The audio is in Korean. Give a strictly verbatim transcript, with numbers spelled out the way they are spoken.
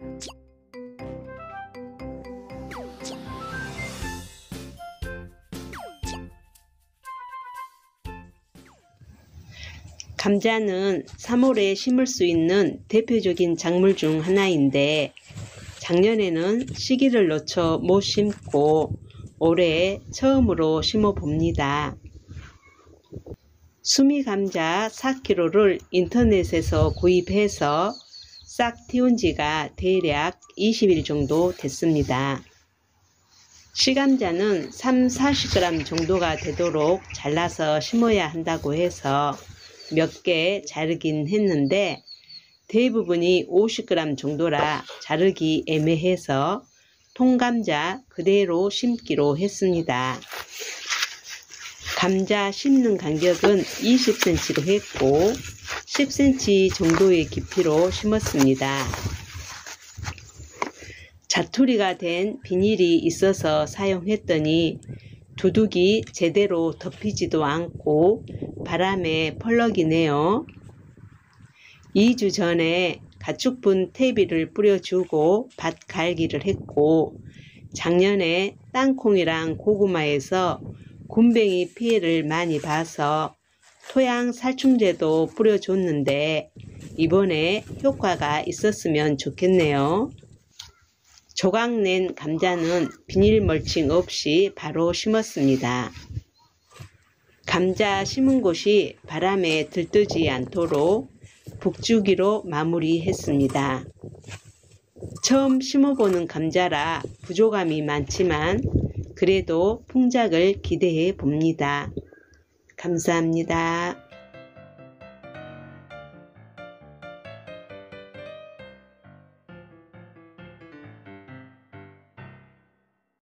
감자는 삼월에 심을 수 있는 대표적인 작물 중 하나인데 작년에는 시기를 놓쳐 못 심고 올해 처음으로 심어 봅니다. 수미감자 사 킬로그램를 인터넷에서 구입해서 싹 틔운 지가 대략 이십 일 정도 됐습니다. 시감자는 삼, 사십 그램 정도가 되도록 잘라서 심어야 한다고 해서 몇 개 자르긴 했는데 대부분이 오십 그램 정도라 자르기 애매해서 통감자 그대로 심기로 했습니다. 감자 심는 간격은 이십 센티미터로 했고 십 센티미터 정도의 깊이로 심었습니다. 자투리가 된 비닐이 있어서 사용했더니 두둑이 제대로 덮이지도 않고 바람에 펄럭이네요. 이 주 전에 가축분 퇴비를 뿌려주고 밭 갈기를 했고 작년에 땅콩이랑 고구마에서 굼벵이 피해를 많이 봐서 토양 살충제도 뿌려줬는데 이번에 효과가 있었으면 좋겠네요. 조각낸 감자는 비닐 멀칭 없이 바로 심었습니다. 감자 심은 곳이 바람에 들뜨지 않도록 북주기로 마무리했습니다. 처음 심어보는 감자라 부족함이 많지만 그래도 풍작을 기대해 봅니다. 감사합니다.